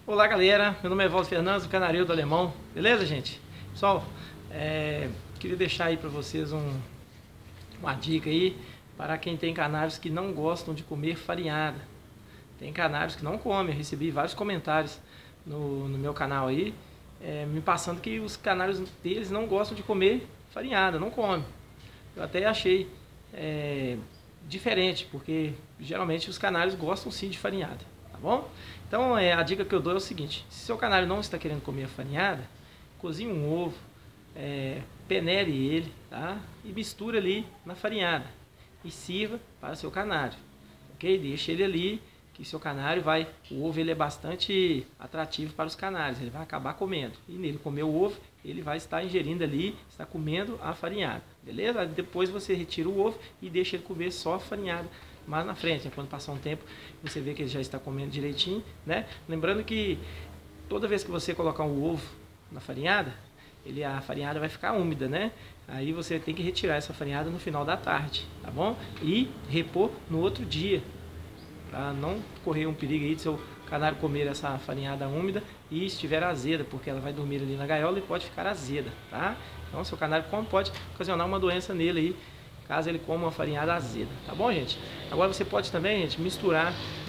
Olá galera, meu nome é Valdo Fernandes, do Canarinho do Alemão, beleza gente? Pessoal, queria deixar aí para vocês uma dica aí para quem tem canários que não gostam de comer farinhada. Tem canários que não comem, eu recebi vários comentários no meu canal aí, me passando que os canários deles não gostam de comer farinhada, não comem. Eu até achei diferente, porque geralmente os canários gostam sim de farinhada, tá bom? Então a dica que eu dou é o seguinte: se seu canário não está querendo comer a farinhada, cozinhe um ovo, peneire ele, tá? E mistura ali na farinhada e sirva para seu canário, ok? Deixa ele ali, que seu canário o ovo ele é bastante atrativo para os canários, ele vai acabar comendo, e nele comer o ovo, ele vai estar ingerindo ali, está comendo a farinhada, beleza? Depois você retira o ovo e deixa ele comer só a farinhada mais na frente, quando passar um tempo, você vê que ele já está comendo direitinho, né? Lembrando que toda vez que você colocar um ovo na farinhada, a farinhada vai ficar úmida, né? Aí você tem que retirar essa farinhada no final da tarde, tá bom? E repor no outro dia, para não correr um perigo aí de seu canário comer essa farinhada úmida e estiver azeda, porque ela vai dormir ali na gaiola e pode ficar azeda, tá? Então seu canário pode ocasionar uma doença nele aí, caso ele coma uma farinhada azeda, tá bom, gente? Agora você pode também, gente, misturar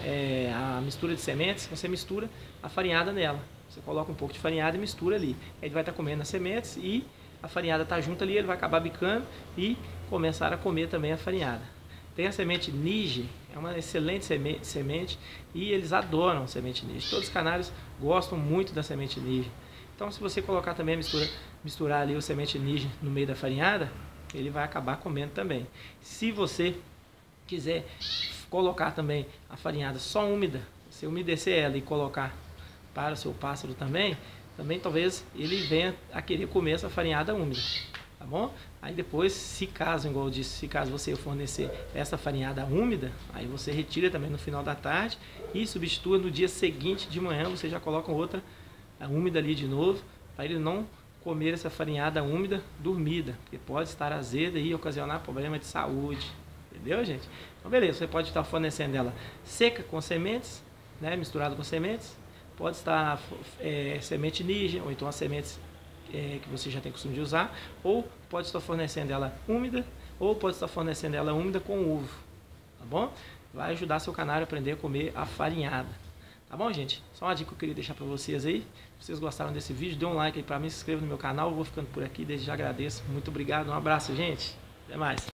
a mistura de sementes, você mistura a farinhada nela. Você coloca um pouco de farinhada e mistura ali. Ele vai estar comendo as sementes e a farinhada está junto ali, ele vai acabar bicando e começar a comer também a farinhada. Tem a semente Nige, é uma excelente semente e eles adoram semente Nige. Todos os canários gostam muito da semente Nige. Então se você colocar também misturar ali o semente Nige no meio da farinhada, ele vai acabar comendo também. Se você quiser colocar também a farinhada só úmida, você umedecer ela e colocar para o seu pássaro também talvez ele venha a querer comer essa farinhada úmida, tá bom? Aí depois, se caso, igual eu disse, se caso você fornecer essa farinhada úmida, aí você retira também no final da tarde e substitua no dia seguinte de manhã, você já coloca outra úmida ali de novo, para ele não comer essa farinhada úmida dormida, porque pode estar azeda e ocasionar problema de saúde, entendeu, gente? Então beleza, você pode estar fornecendo ela seca com sementes, né, misturado com sementes, pode estar semente Nige, ou então as sementes que você já tem costume de usar, ou pode estar fornecendo ela úmida, ou pode estar fornecendo ela úmida com ovo, tá bom? Vai ajudar seu canário a aprender a comer a farinhada. Tá bom, gente? Só uma dica que eu queria deixar para vocês aí. Se vocês gostaram desse vídeo, dê um like aí para mim, se inscreva no meu canal. Eu vou ficando por aqui, desde já agradeço. Muito obrigado, um abraço, gente. Até mais.